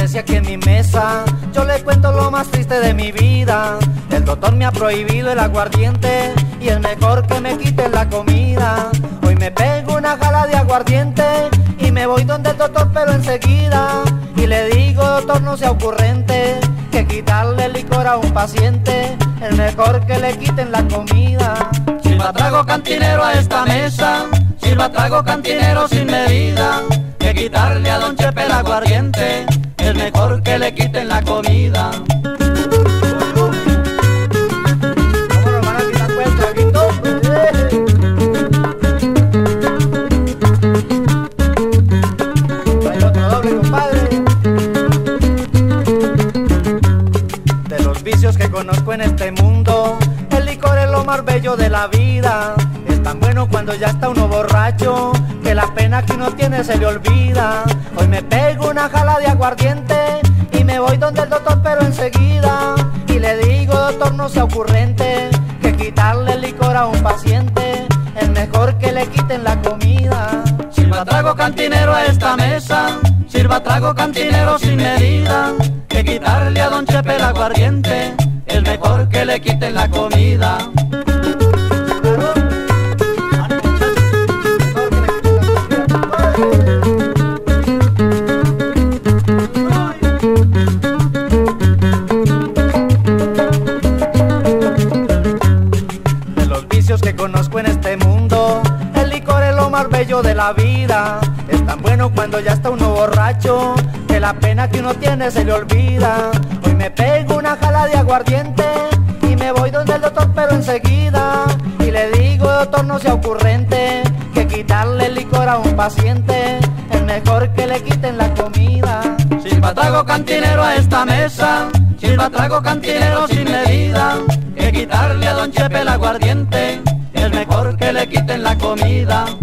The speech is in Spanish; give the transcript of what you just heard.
siéntese aquí en mi mesa, yo le cuento lo más triste de mi vida. El doctor me ha prohibido el aguardiente y es mejor que me quiten la comida. Hoy me pego una jala de aguardiente y me voy donde el doctor pero enseguida. Y le digo, doctor, no sea ocurrente, que quitarle el licor a un paciente es mejor que le quiten la comida. Sirva trago cantinero a esta mesa, sirva trago cantinero sin medida, que quitarle a don Chepe el aguardiente es mejor que le quiten la comida. Vámonos, van a quitar pues el traguito. Trae otro doble, compadre. De los vicios que conozco en este mundo, el licor es lo más bello de la vida. Es tan bueno cuando ya está uno borracho, que la pena que uno tiene se le olvida. Hoy me pego una jala de aguardiente y me voy donde el doctor pero enseguida. Y le digo, doctor, no sea ocurrente, que quitarle el licor a un paciente es mejor que le quiten la comida. Sirva trago cantinero a esta mesa, sirva trago cantinero sin medida, que quitarle a don Chepe el aguardiente es mejor que le quiten la comida. De los vicios que conozco en este mundo, el licor es lo más bello de la vida. Es tan bueno cuando ya está uno borracho, que la pena que uno tiene se le olvida. Hoy me pego una jala de aguardiente y me voy donde el doctor pero enseguida. Y le digo, doctor, no sea ocurrente, que quitarle el licor a un paciente es mejor que le quiten la comida. Sirva trago cantinero a esta mesa, sirva trago cantinero sin medida, que quitarle a don Chepe el aguardiente es mejor que le quiten la comida.